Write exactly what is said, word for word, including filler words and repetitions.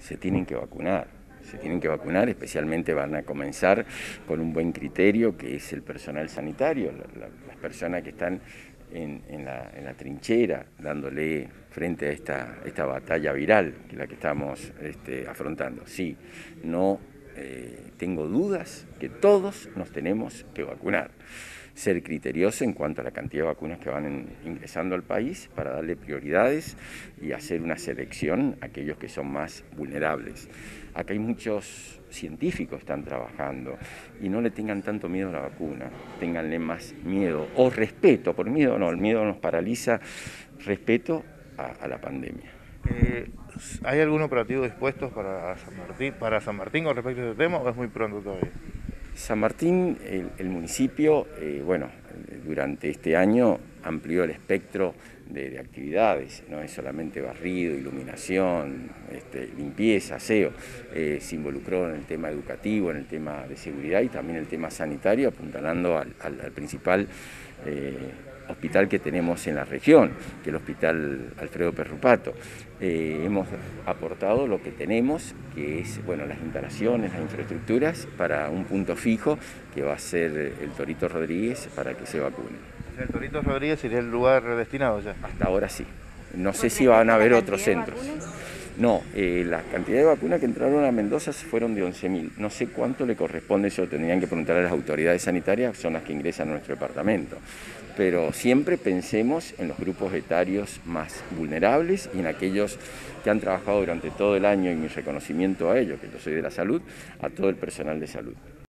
se tienen que vacunar. Se tienen que vacunar, especialmente van a comenzar con un buen criterio, que es el personal sanitario, la, la, las personas que están en, en, la, en la trinchera, dándole frente a esta, esta batalla viral, que es la que estamos este, afrontando. Sí, no eh, tengo dudas que todos nos tenemos que vacunar. Ser criterioso en cuanto a la cantidad de vacunas que van en, ingresando al país para darle prioridades y hacer una selección a aquellos que son más vulnerables. Acá hay muchos científicos que están trabajando y no le tengan tanto miedo a la vacuna, ténganle más miedo o respeto, por miedo no, el miedo nos paraliza, respeto a, a la pandemia. Eh, ¿Hay algún operativo dispuesto para San Martín, para San Martín con respecto a este tema o es muy pronto todavía? San Martín, el, el municipio, eh, bueno, durante este año amplió el espectro de, de actividades, no es solamente barrido, iluminación, este, limpieza, aseo, eh, se involucró en el tema educativo, en el tema de seguridad y también el tema sanitario, apuntalando al, al, al principal eh, hospital que tenemos en la región, que es el Hospital Alfredo Perrupato. Eh, hemos aportado lo que tenemos, que es bueno, las instalaciones, las infraestructuras, para un punto fijo que va a ser el Torito Rodríguez para que se vacune. O sea, el Torito Rodríguez sería el lugar destinado ya. Hasta ahora sí. No sé si van a haber otros centros. No, eh, la cantidad de vacunas que entraron a Mendoza fueron de once mil. No sé cuánto le corresponde, eso tendrían que preguntar a las autoridades sanitarias, son las que ingresan a nuestro departamento. Pero siempre pensemos en los grupos etarios más vulnerables y en aquellos que han trabajado durante todo el año, y mi reconocimiento a ellos, que yo soy de la salud, a todo el personal de salud.